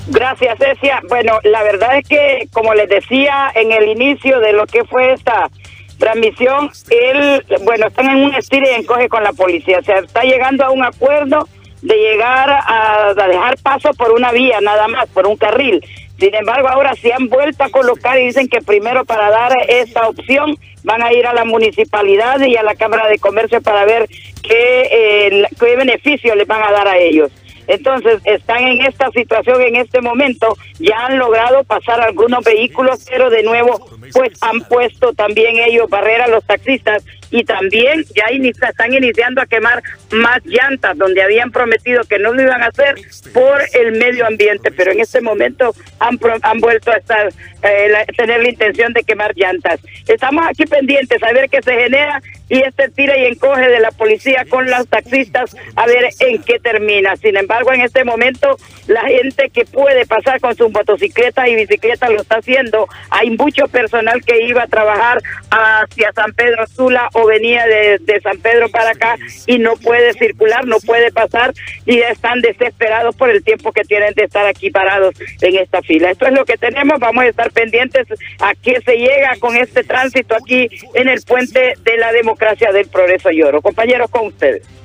Gracias, Cecia. Bueno, la verdad es que, como les decía en el inicio de lo que fue esta transmisión, están en un estira y encoge con la policía. Se está llegando a un acuerdo de llegar a dejar paso por una vía, nada más, por un carril. Sin embargo, ahora se han vuelto a colocar y dicen que primero, para dar esta opción, van a ir a la municipalidad y a la Cámara de Comercio para ver qué beneficio les van a dar a ellos. Entonces, están en esta situación en este momento. Ya han logrado pasar algunos vehículos, pero de nuevo, pues han puesto también ellos barreras, los taxistas, y también ya están iniciando a quemar más llantas, donde habían prometido que no lo iban a hacer por el medio ambiente, pero en este momento han vuelto a tener la intención de quemar llantas. Estamos aquí pendientes a ver qué se genera, y tira y encoge de la policía con los taxistas, a ver en qué termina. Sin embargo, en este momento, la gente que puede pasar con sus motocicletas y bicicletas lo está haciendo. Hay mucho personal que iba a trabajar hacia San Pedro Sula o venía de San Pedro para acá y no puede circular, no puede pasar, y están desesperados por el tiempo que tienen de estar aquí parados en esta fila. Esto es lo que tenemos. Vamos a estar pendientes a qué se llega con este tránsito aquí en el Puente de la Democracia del Progreso y Oro. Compañeros, con ustedes.